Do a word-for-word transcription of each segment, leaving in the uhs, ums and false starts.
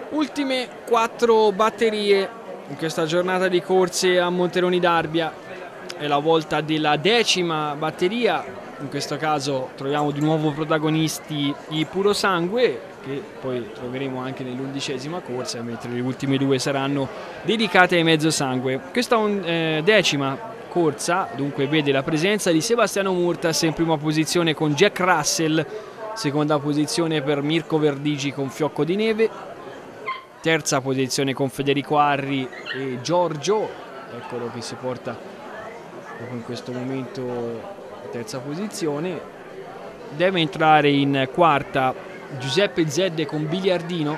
Ultime quattro batterie in questa giornata di corse a Monteroni d'Arbia. È la volta della decima batteria. In questo caso troviamo di nuovo protagonisti i Puro Sangue, che poi troveremo anche nell'undicesima corsa, mentre le ultime due saranno dedicate ai Mezzo Sangue. Questa eh, decima corsa dunque vede la presenza di Sebastiano Murtas in prima posizione con Jack Russell, seconda posizione per Mirko Verdigi con Fiocco di Neve, terza posizione con Federico Arri e Giorgio, eccolo che si porta proprio in questo momento terza posizione. Deve entrare in quarta Giuseppe Zedde con Biliardino,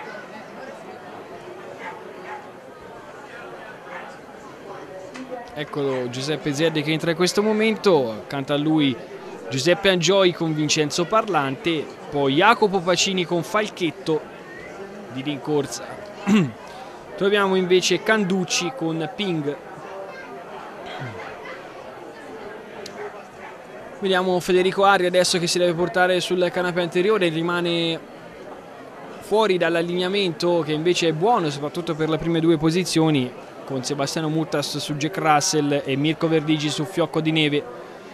eccolo Giuseppe Zedde che entra in questo momento, accanto a lui Giuseppe Angioi con Vincenzo Parlante, poi Jacopo Pacini con Falchetto di rincorsa. Troviamo invece Canducci con Ping. Vediamo Federico Arri adesso che si deve portare sul canapè anteriore, rimane fuori dall'allineamento che invece è buono soprattutto per le prime due posizioni, con Sebastiano Murtas su Jack Russell e Mirko Verdigi su Fiocco di Neve.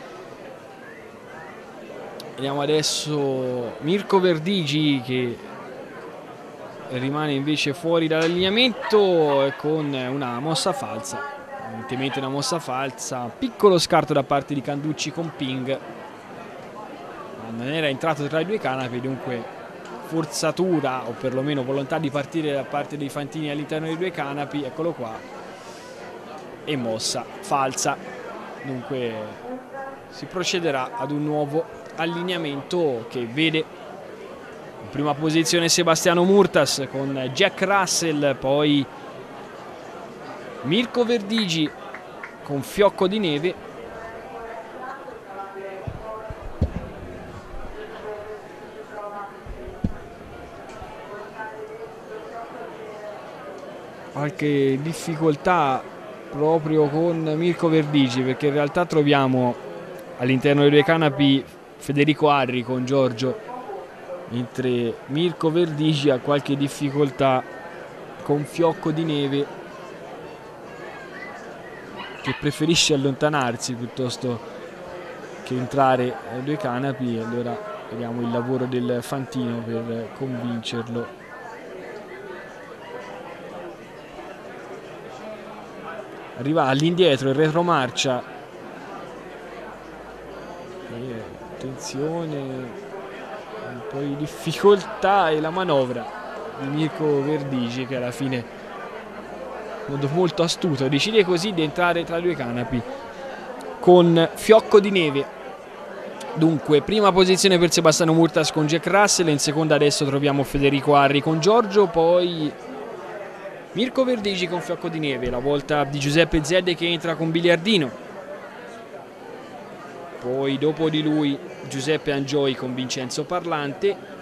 Vediamo adesso Mirko Verdigi che rimane invece fuori dall'allineamento con una mossa falsa. Evidentemente una mossa falsa, piccolo scarto da parte di Canducci con Ping, non era entrato tra i due canapi, dunque forzatura o perlomeno volontà di partire da parte dei fantini all'interno dei due canapi, eccolo qua, e mossa falsa, dunque si procederà ad un nuovo allineamento che vede in prima posizione Sebastiano Murtas con Jack Russell, poi Mirko Verdigi con Fiocco di Neve, qualche difficoltà proprio con Mirko Verdigi, perché in realtà troviamo all'interno dei due canapi Federico Arri con Giorgio, mentre Mirko Verdigi ha qualche difficoltà con Fiocco di Neve, che preferisce allontanarsi piuttosto che entrare ai due canapi. Allora vediamo il lavoro del fantino per convincerlo. Arriva all'indietro il retromarcia e attenzione, un po' di difficoltà e la manovra di Mirko Verdigi che alla fine modo molto astuto decide così di entrare tra i due canapi con Fiocco di Neve. Dunque prima posizione per Sebastiano Murtas con Jack Russell, in seconda adesso troviamo Federico Arri con Giorgio, poi Mirko Verdigi con Fiocco di Neve, la volta di Giuseppe Zedde che entra con Biliardino, poi dopo di lui Giuseppe Angioi con Vincenzo Parlante,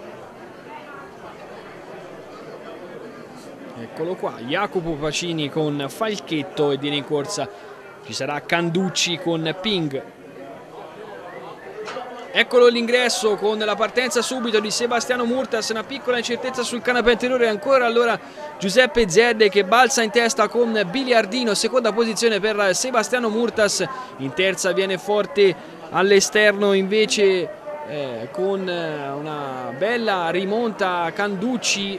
eccolo qua, Jacopo Pacini con Falchetto e di rincorsa ci sarà Canducci con Ping. Eccolo l'ingresso con la partenza subito di Sebastiano Murtas, una piccola incertezza sul canapè anteriore ancora, allora Giuseppe Zedde che balza in testa con Biliardino, seconda posizione per Sebastiano Murtas, in terza viene forte all'esterno invece eh, con una bella rimonta Canducci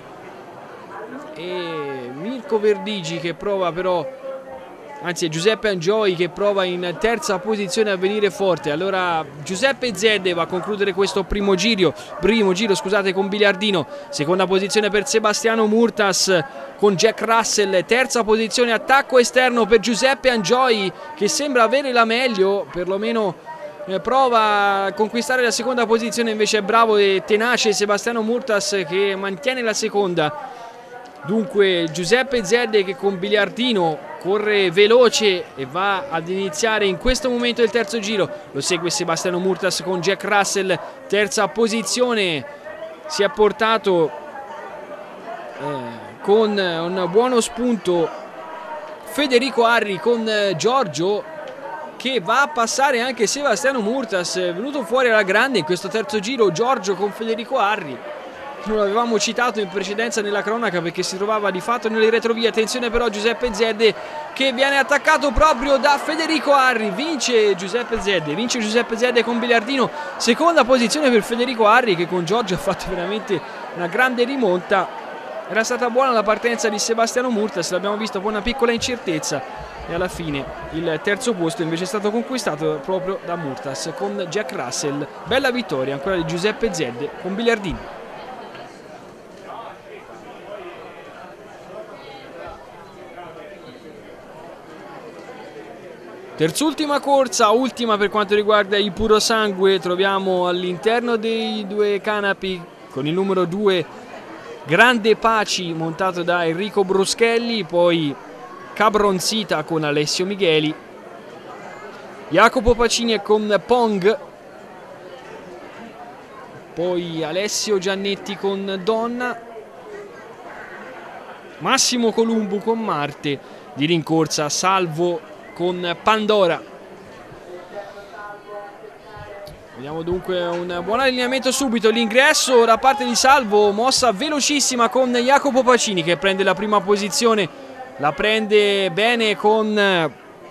e Mirko Verdigi che prova però, anzi è Giuseppe Angioi che prova in terza posizione a venire forte. Allora Giuseppe Zedde va a concludere questo primo giro, primo giro scusate, con Biliardino, seconda posizione per Sebastiano Murtas con Jack Russell, terza posizione attacco esterno per Giuseppe Angioi che sembra avere la meglio, perlomeno eh, prova a conquistare la seconda posizione, invece è bravo e tenace Sebastiano Murtas che mantiene la seconda. Dunque Giuseppe Zedde che con Biliardino corre veloce e va ad iniziare in questo momento il terzo giro, lo segue Sebastiano Murtas con Jack Russell, terza posizione, si è portato eh, con un buono spunto Federico Arri con Giorgio che va a passare anche Sebastiano Murtas, è venuto fuori alla grande in questo terzo giro Giorgio con Federico Arri non l'avevamo citato in precedenza nella cronaca perché si trovava di fatto nelle retrovie. Attenzione però Giuseppe Zedde che viene attaccato proprio da Federico Arri. Vince Giuseppe Zedde, vince Giuseppe Zedde con Biliardino. Seconda posizione per Federico Arri che con Giorgio ha fatto veramente una grande rimonta. Era stata buona la partenza di Sebastiano Murtas, l'abbiamo visto con una piccola incertezza e alla fine il terzo posto invece è stato conquistato proprio da Murtas con Jack Russell. Bella vittoria ancora di Giuseppe Zedde con Biliardino. Terzultima corsa, ultima per quanto riguarda i purosangue, troviamo all'interno dei due canapi con il numero due Grande Paci montato da Enrico Bruschelli, poi Cabronzita con Alessio Micheli, Jacopo Pacini con Pong, poi Alessio Giannetti con Donna, Massimo Columbu con Marte, di rincorsa Salvo con Pandora. Vediamo dunque un buon allineamento subito, l'ingresso da parte di Salvo, mossa velocissima con Jacopo Pacini che prende la prima posizione, la prende bene con, eh,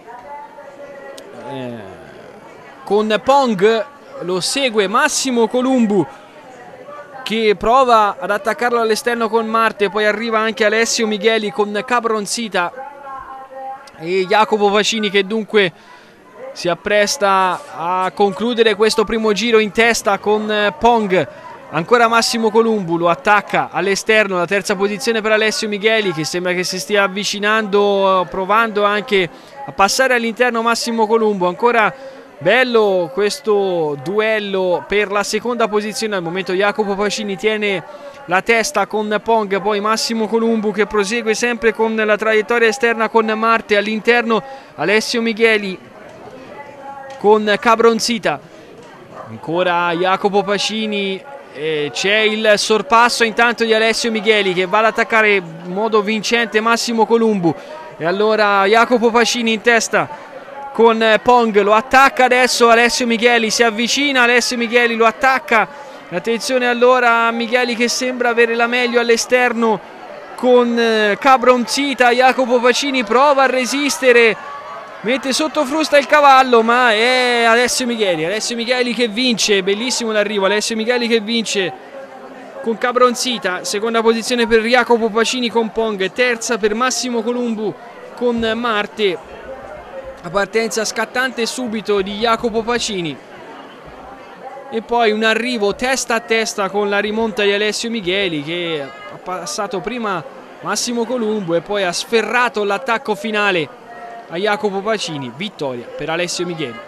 con Pong, lo segue Massimo Columbu che prova ad attaccarlo all'esterno con Marte, poi arriva anche Alessio Micheli con Cabronzita e Jacopo Pacini che dunque si appresta a concludere questo primo giro in testa con Pong. Ancora Massimo Columbu lo attacca all'esterno, la terza posizione per Alessio Micheli che sembra che si stia avvicinando, provando anche a passare all'interno Massimo Columbu. Ancora bello questo duello per la seconda posizione, al momento Jacopo Pacini tiene la testa con Pong, poi Massimo Columbu che prosegue sempre con la traiettoria esterna con Marte, all'interno Alessio Micheli con Cabronzita, ancora Jacopo Pacini, eh, c'è il sorpasso intanto di Alessio Micheli che va ad attaccare in modo vincente Massimo Columbu e allora Jacopo Pacini in testa con Pong, lo attacca adesso Alessio Micheli, si avvicina Alessio Micheli, lo attacca, attenzione allora a Micheli che sembra avere la meglio all'esterno con Cabronzita, Jacopo Pacini prova a resistere, mette sotto frusta il cavallo ma è Alessio Micheli, Alessio Micheli che vince, bellissimo l'arrivo, Alessio Micheli che vince con Cabronzita, seconda posizione per Jacopo Pacini con Pong, terza per Massimo Columbu con Marte, la partenza scattante subito di Jacopo Pacini e poi un arrivo testa a testa con la rimonta di Alessio Micheli che ha passato prima Massimo Columbu e poi ha sferrato l'attacco finale a Jacopo Pacini. Vittoria per Alessio Micheli.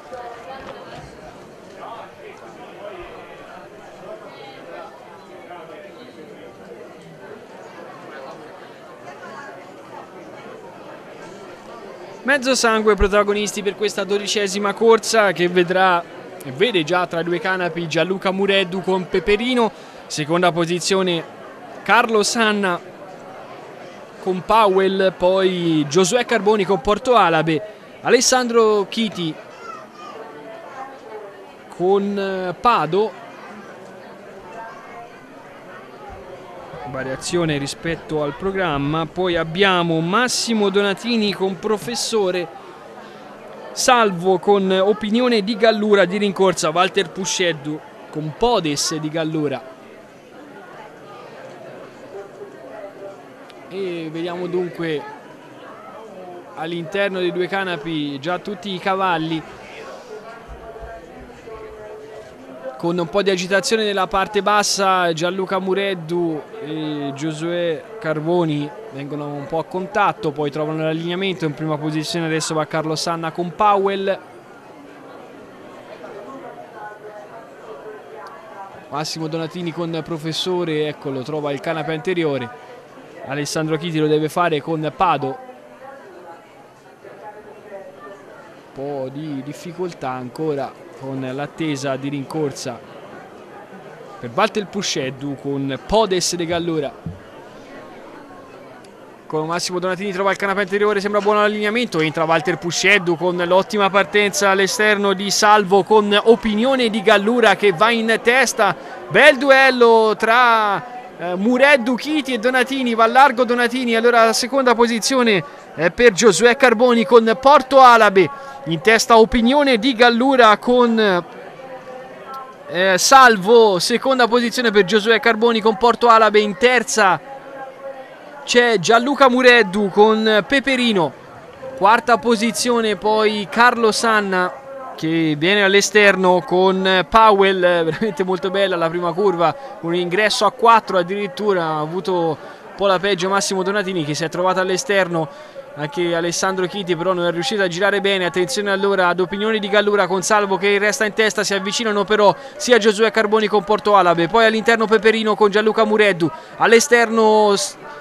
Mezzo sangue protagonisti per questa dodicesima corsa che vedrà e vede già tra i due canapi Gianluca Mureddu con Peperino, seconda posizione Carlo Sanna con Powell, poi Giosuè Carboni con Porto Alabe, Alessandro Chiti con Pado, variazione rispetto al programma, poi abbiamo Massimo Donatini con Professore, Salvo con Opinione di Gallura, di rincorsa Walter Pusceddu con Podes di Gallura. E vediamo dunque all'interno dei due canapi già tutti i cavalli con un po' di agitazione nella parte bassa. Gianluca Mureddu e Giosuè Carboni vengono un po' a contatto, poi trovano l'allineamento. In prima posizione adesso va Carlo Sanna con Powell, Massimo Donatini con Professore, eccolo, trova il canape anteriore. Alessandro Chiti lo deve fare con Pado, un po' di difficoltà ancora con l'attesa di rincorsa per Walter Pusceddu con Podes de Gallura. Con Massimo Donatini trova il canapè anteriore, sembra buono l'allineamento, entra Walter Pusceddu con l'ottima partenza all'esterno di Salvo con Opinione di Gallura che va in testa. Bel duello tra eh, Mureddu, Chiti e Donatini, va largo Donatini, allora la seconda posizione eh, per Giosuè Carboni con Porto Alabe, in testa Opinione di Gallura con eh, Salvo, seconda posizione per Giosuè Carboni con Porto Alabe, in terza c'è Gianluca Mureddu con Peperino, quarta posizione poi Carlo Sanna che viene all'esterno con Powell, veramente molto bella la prima curva, un ingresso a quattro addirittura, ha avuto un po' la peggio Massimo Donatini che si è trovato all'esterno, anche Alessandro Chiti però non è riuscito a girare bene. Attenzione allora ad Opinioni di Gallura con Salvo che resta in testa, si avvicinano però sia Giosuè Carboni con Porto Alabe, poi all'interno Peperino con Gianluca Mureddu, all'esterno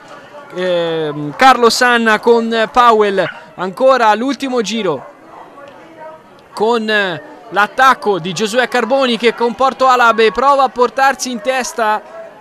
eh, Carlo Sanna con Powell, ancora l'ultimo giro con l'attacco di Giosuè Carboni che con Porto Alabe prova a portarsi in testa,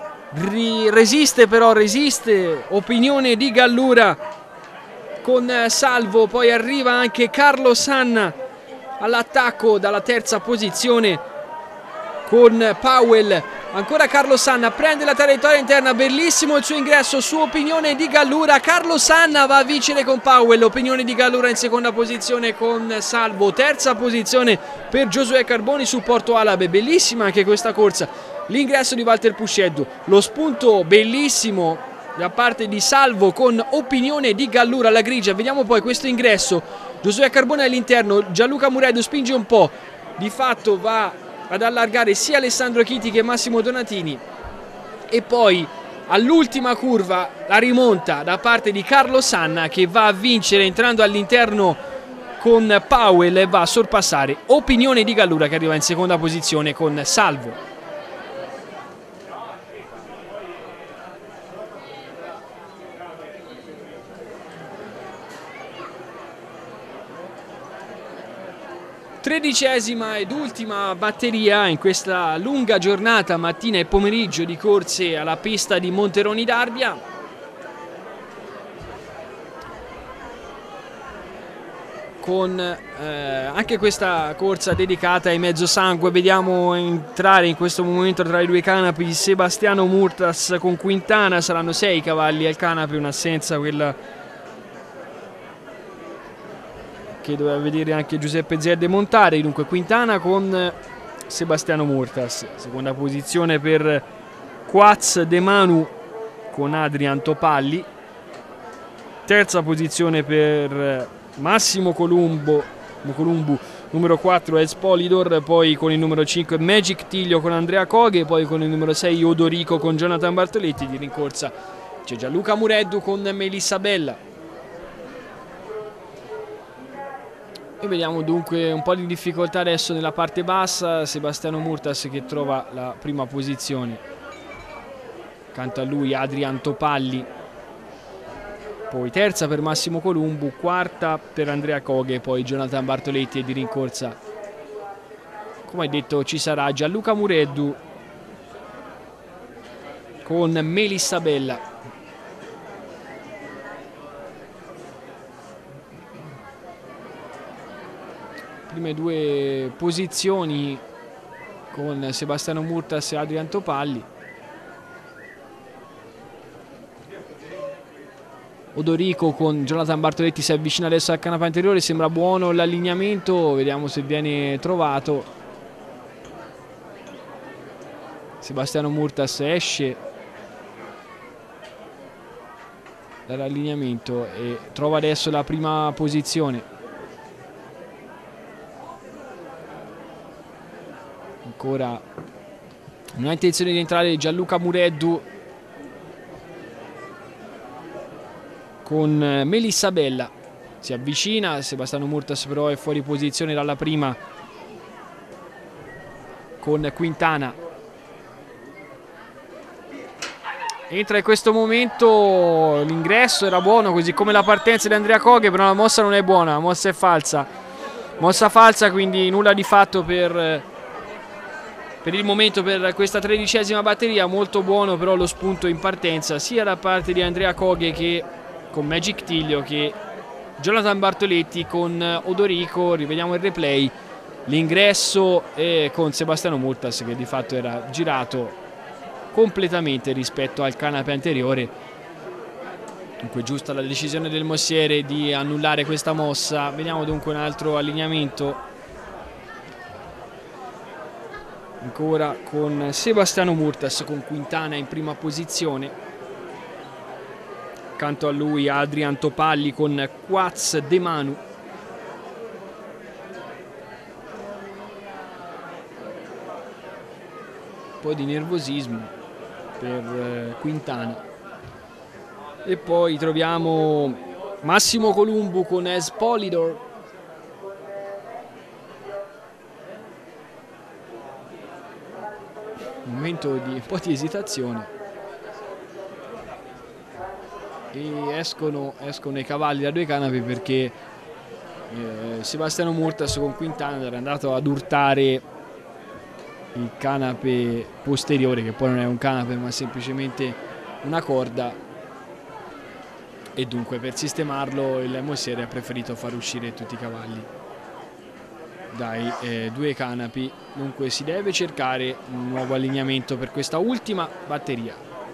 resiste però, resiste Opinione di Gallura con Salvo, poi arriva anche Carlo Sanna all'attacco dalla terza posizione con Powell, ancora Carlo Sanna prende la traiettoria interna, bellissimo il suo ingresso su Opinione di Gallura. Carlo Sanna va a vincere con Powell, Opinione di Gallura in seconda posizione con Salvo, terza posizione per Giosuè Carboni su Porto Alabe, bellissima anche questa corsa, l'ingresso di Walter Pusceddu, lo spunto bellissimo da parte di Salvo con Opinione di Gallura alla grigia. Vediamo poi questo ingresso, Giosuè Carboni all'interno, Gianluca Mureddu spinge un po', di fatto va ad allargare sia Alessandro Chiti che Massimo Donatini, e poi all'ultima curva la rimonta da parte di Carlo Sanna che va a vincere entrando all'interno con Powell e va a sorpassare Opinione di Gallura che arriva in seconda posizione con Salvo. Tredicesima ed ultima batteria in questa lunga giornata mattina e pomeriggio di corse alla pista di Monteroni d'Arbia. Con eh, anche questa corsa dedicata ai mezzosangue, vediamo entrare in questo momento tra i due canapi Sebastiano Murtas con Quintana, saranno sei cavalli al canapi, un'assenza quella che doveva vedere anche Giuseppe Zerde montare. Dunque Quintana con Sebastiano Murtas, seconda posizione per Quaz De Manu con Adrian Topalli, terza posizione per Massimo Columbo, Columbu, numero quattro Espolidor, poi con il numero cinque Magic Tiglio con Andrea Coghe, poi con il numero sei Odorico con Jonathan Bartoletti. Di rincorsa c'è Gianluca Mureddu con Melissa Bella. E vediamo dunque un po' di difficoltà adesso nella parte bassa, Sebastiano Murtas che trova la prima posizione, accanto a lui Adrian Topalli, poi terza per Massimo Columbu, quarta per Andrea Coghe, poi Jonathan Bartoletti, e di rincorsa come hai detto ci sarà Gianluca Mureddu con Melissa Bella. Prime due posizioni con Sebastiano Murtas e Adrian Topalli. Odorico con Jonathan Bartoletti si avvicina adesso al canapè anteriore, sembra buono l'allineamento, vediamo se viene trovato. Sebastiano Murtas esce dall'allineamento e trova adesso la prima posizione. Ancora non ha intenzione di entrare Gianluca Mureddu con Melissa Bella, si avvicina, Sebastiano Murtas però è fuori posizione dalla prima con Quintana. Entra in questo momento, l'ingresso era buono così come la partenza di Andrea Coghe, però la mossa non è buona, la mossa è falsa, mossa falsa, quindi nulla di fatto per... Per il momento per questa tredicesima batteria. Molto buono però lo spunto in partenza sia da parte di Andrea Coghe che con Magic Tiglio che Jonathan Bartoletti con Odorico. Rivediamo il replay, l'ingresso è con Sebastiano Murtas che di fatto era girato completamente rispetto al canape anteriore. Dunque giusta la decisione del Mossiere di annullare questa mossa. Vediamo dunque un altro allineamento ancora con Sebastiano Murtas con Quintana in prima posizione, accanto a lui Adrian Topalli con Quaz De Manu. Un po' di nervosismo per Quintana. E poi troviamo Massimo Columbu con Espolidor. Un momento di un po' di esitazione. E escono, escono i cavalli da due canapi perché eh, Sebastiano Murtas con Quintana era andato ad urtare il canape posteriore, che poi non è un canape ma semplicemente una corda, e dunque per sistemarlo il Mossiere ha preferito far uscire tutti i cavalli dai eh, due canapi. Dunque si deve cercare un nuovo allineamento per questa ultima batteria.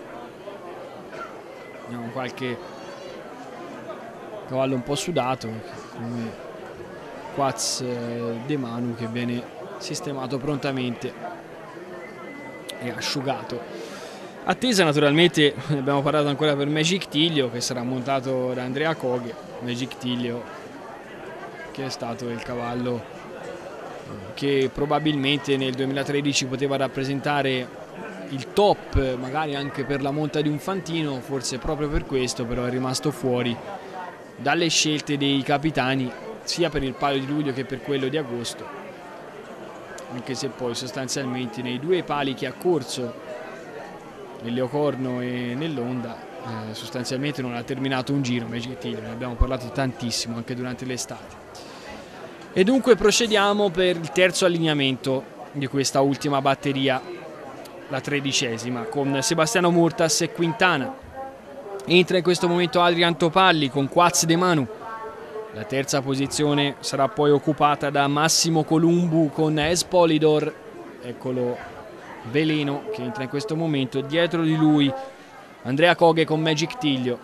Abbiamo qualche cavallo un po' sudato come Quaz De Manu, che viene sistemato prontamente e asciugato. Attesa naturalmente, ne abbiamo parlato ancora per Magic Tiglio, che sarà montato da Andrea Koghe. Magic Tiglio che è stato il cavallo che probabilmente nel duemilatredici poteva rappresentare il top, magari anche per la monta di un fantino, forse proprio per questo però è rimasto fuori dalle scelte dei capitani sia per il palio di luglio che per quello di agosto, anche se poi sostanzialmente nei due pali che ha corso, nel Leocorno e nell'Onda, eh, sostanzialmente non ha terminato un giro. Magic Tiglio, ne abbiamo parlato tantissimo anche durante l'estate. E dunque procediamo per il terzo allineamento di questa ultima batteria, la tredicesima, con Sebastiano Murtas e Quintana. Entra in questo momento Adrian Topalli con Quaz De Manu. La terza posizione sarà poi occupata da Massimo Columbu con Espolidor. Eccolo Veleno che entra in questo momento, e dietro di lui Andrea Koghe con Magic Tiglio.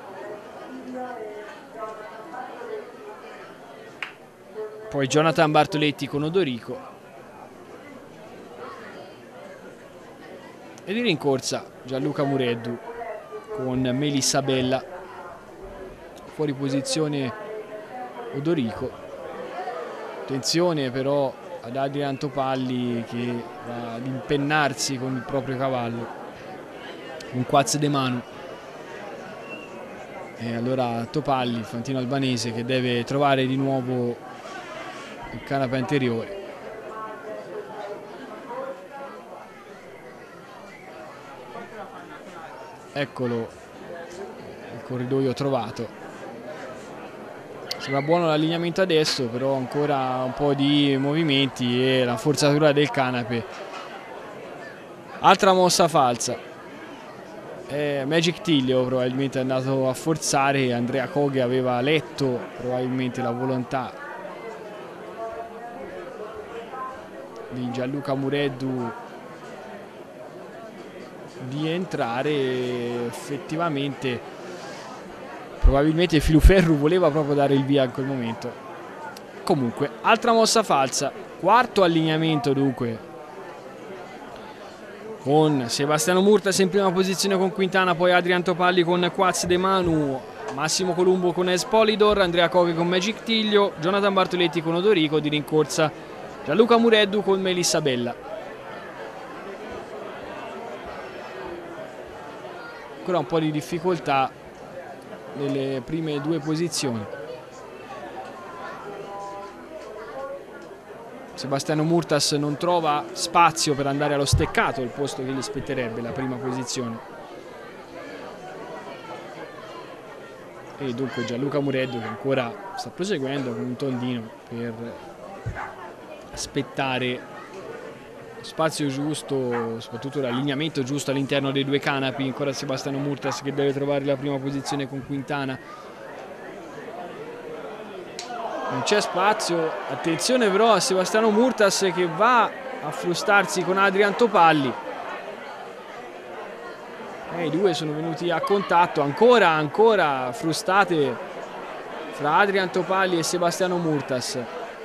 Poi Jonathan Bartoletti con Odorico. Ed in rincorsa Gianluca Mureddu con Melissa Bella. Fuori posizione Odorico. Attenzione però ad Adrian Topalli che va ad impennarsi con il proprio cavallo, con Quaz De Manu. E allora Topalli, il fantino albanese, che deve trovare di nuovo il canape anteriore. Eccolo il corridoio trovato. Sembra buono l'allineamento adesso, però ancora un po' di movimenti e la forzatura del canape. Altra mossa falsa. Eh, Magic Tiglio probabilmente è andato a forzare. Andrea Koghe aveva letto probabilmente la volontà di Gianluca Mureddu di entrare. Effettivamente probabilmente Filuferru voleva proprio dare il via in quel momento. Comunque altra mossa falsa, quarto allineamento dunque, con Sebastiano Murtas in prima posizione con Quintana, poi Adrian Topalli con Quaz De Manu, Massimo Columbu con Espolidor, Andrea Koghe con Magic Tiglio, Jonathan Bartoletti con Odorico, di rincorsa Gianluca Mureddu con Melissa Bella. Ancora un po' di difficoltà nelle prime due posizioni. Sebastiano Murtas non trova spazio per andare allo steccato, il posto che gli spetterebbe, la prima posizione. E dunque Gianluca Mureddu, che ancora sta proseguendo con un tondino per aspettare lo spazio giusto, soprattutto l'allineamento giusto all'interno dei due canapi. Ancora Sebastiano Murtas che deve trovare la prima posizione con Quintana. non c'è spazio, attenzione però a Sebastiano Murtas che va a frustarsi con Adrian Topalli. E i due sono venuti a contatto, ancora, ancora frustate fra Adrian Topalli e Sebastiano Murtas.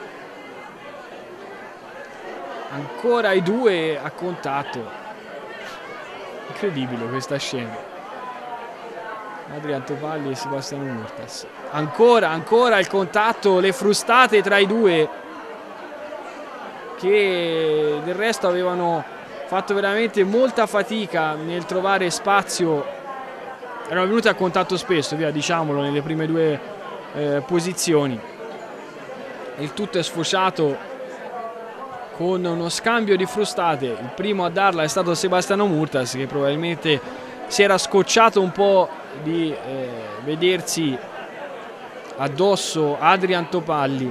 Ancora i due a contatto. Incredibile questa scena. Adrian Topalli e Sebastiano Murtas. Ancora, ancora il contatto, le frustate tra i due, che del resto avevano fatto veramente molta fatica nel trovare spazio. Erano venuti a contatto spesso, via, diciamolo, nelle prime due eh, posizioni. Il tutto è sfociato con uno scambio di frustate. Il primo a darla è stato Sebastiano Murtas, che probabilmente si era scocciato un po' di eh, vedersi addosso Adrian Topalli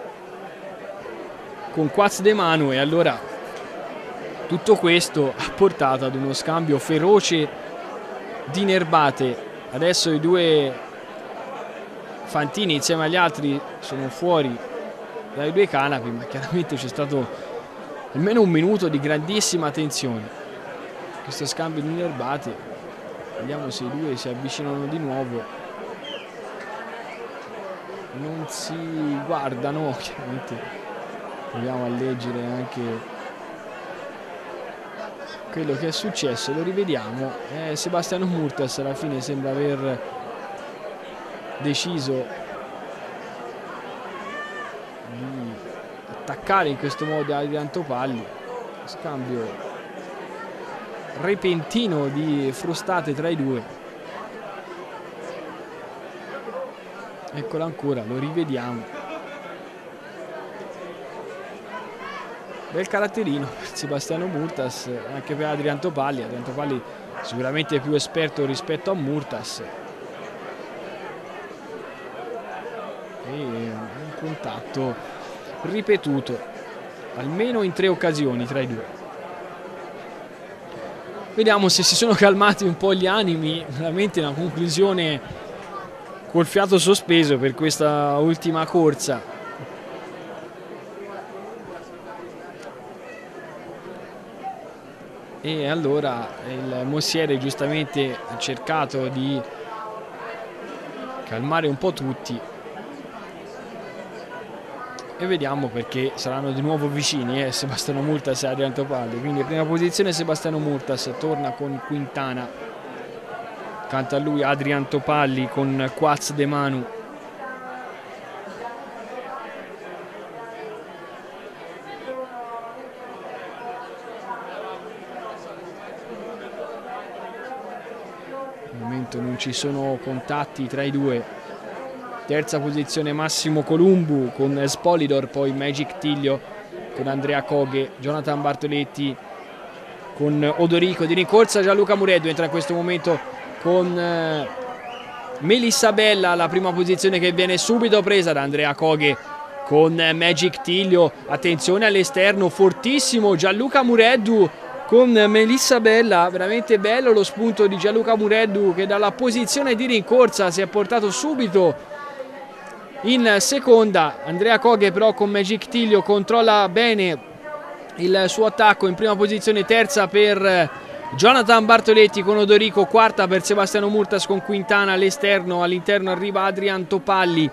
con Quaz de Manu, e allora tutto questo ha portato ad uno scambio feroce di nerbate. Adesso i due fantini insieme agli altri sono fuori dai due canapi, ma chiaramente c'è stato almeno un minuto di grandissima tensione. Questo scambio di nerbate, vediamo se i due si avvicinano di nuovo. Non si guardano, chiaramente proviamo a leggere anche quello che è successo, lo rivediamo. eh, Sebastiano Murtas alla fine sembra aver deciso di attaccare in questo modo Adrian Topalli. Scambio repentino di frustate tra i due. Eccola ancora, lo rivediamo. Bel caratterino per Sebastiano Murtas, anche per Adrian Topalli. Adrian Topalli sicuramente più esperto rispetto a Murtas. E un contatto ripetuto almeno in tre occasioni tra i due. Vediamo se si sono calmati un po' gli animi. Veramente una conclusione col fiato sospeso per questa ultima corsa. E allora il Mossiere giustamente ha cercato di calmare un po' tutti. E vediamo perché saranno di nuovo vicini eh, Sebastiano Murtas e Adrian Topalli. Quindi prima posizione Sebastiano Murtas, torna con Quintana, accanto a lui Adrian Topalli con Quaz de Manu. Al momento non ci sono contatti tra i due. Terza posizione Massimo Columbu con Spolidor, poi Magic Tiglio con Andrea Coghe, Jonathan Bartoletti con Odorico. Di rincorsa Gianluca Mureddu entra in questo momento con eh, Melissa Bella, la prima posizione che viene subito presa da Andrea Coghe con eh, Magic Tiglio. Attenzione all'esterno, fortissimo Gianluca Mureddu con Melissa Bella. Veramente bello lo spunto di Gianluca Mureddu, che dalla posizione di rincorsa si è portato subito in seconda. Andrea Coghe però con Magic Tiglio controlla bene il suo attacco. In prima posizione, terza per Jonathan Bartoletti con Odorico, quarta per Sebastiano Murtas con Quintana all'esterno. All'interno arriva Adrian Topalli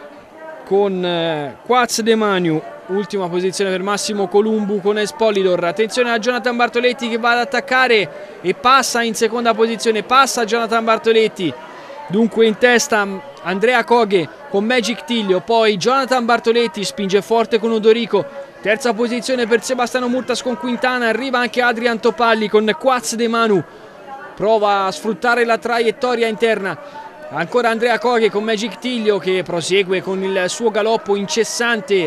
con Quaz de Manu. Ultima posizione per Massimo Columbu con Espolidor. Attenzione a Jonathan Bartoletti che va ad attaccare e passa in seconda posizione. Passa Jonathan Bartoletti. Dunque in testa Andrea Coghe con Magic Tiglio, poi Jonathan Bartoletti spinge forte con Odorico. Terza posizione per Sebastiano Murtas con Quintana. Arriva anche Adrian Topalli con Quaz de Manu. Prova a sfruttare la traiettoria interna. Ancora Andrea Coghe con Magic Tiglio che prosegue con il suo galoppo incessante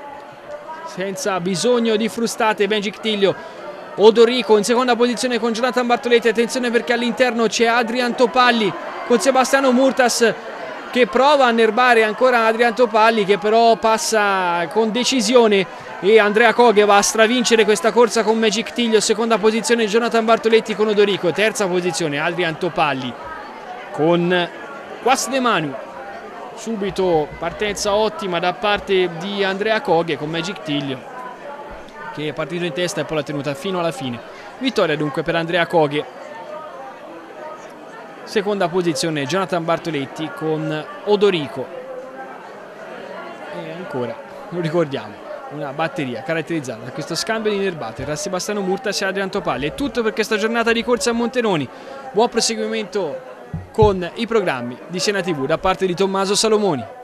senza bisogno di frustate. Magic Tiglio, Odorico in seconda posizione con Jonathan Bartoletti. Attenzione perché all'interno c'è Adrian Topalli con Sebastiano Murtas che prova a nerbare ancora Adrian Topalli, che però passa con decisione, e Andrea Coghe va a stravincere questa corsa con Magic Tiglio. Seconda posizione Jonathan Bartoletti con Odorico. Terza posizione Adrian Topalli con Quaz de Manu. Subito partenza ottima da parte di Andrea Coghe con Magic Tiglio, che è partito in testa e poi l'ha tenuta fino alla fine. Vittoria dunque per Andrea Coghe. Seconda posizione Jonathan Bartoletti con Odorico. E ancora, lo ricordiamo, una batteria caratterizzata da questo scambio di nerbate tra Sebastiano Murtas e Adrian Topalli. È tutto per questa giornata di corsa a Monteroni. Buon proseguimento con i programmi di Siena tivù da parte di Tommaso Salomoni.